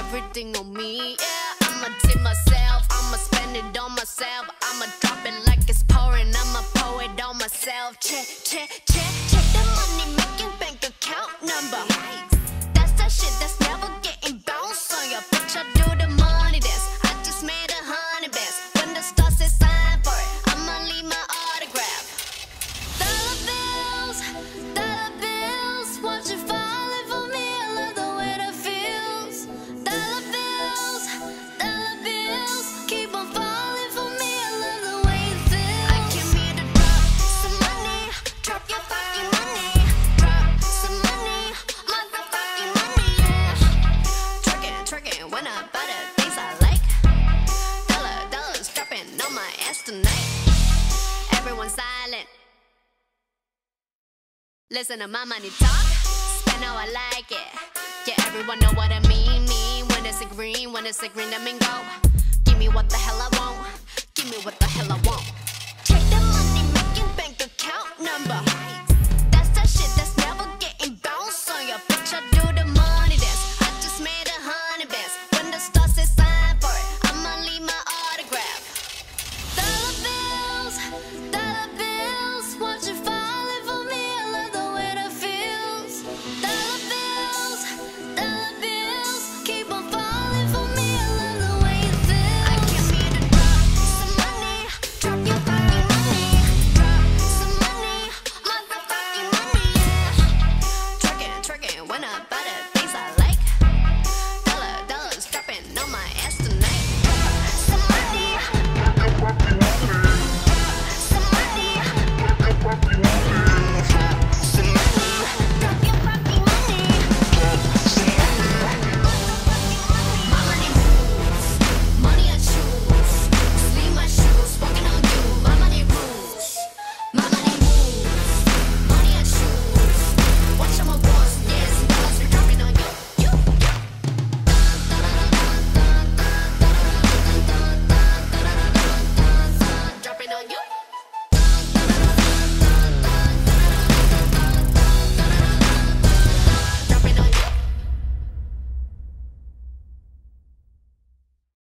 everything on me. Yeah, I'ma tip myself, I'ma spend it on myself. I'ma drop it like it's pouring, I'ma pour it on myself. Check the money making bank account number. That's that shit that's never getting bounced on ya. Bitch, I do the money dance. I just made 100 bands. When the star says sign for it, I'ma leave my autograph. Dollar bills, watch it falling for me. I love the way that feels. Dollar bills, keep on falling for me. I love the way it feels. I came here to drop some money, drop your fucking money, drop some money, motherfucking money, yeah. Twerking when I buy the things I like. Dollars dropping on my ass tonight. Everyone silent. Listen to my money talk, spend how I like it. Yeah, everyone know what I mean. When it's a green, that mean go. Give me what the hell I want. Give me what the hell I want. Check the money making bank account number.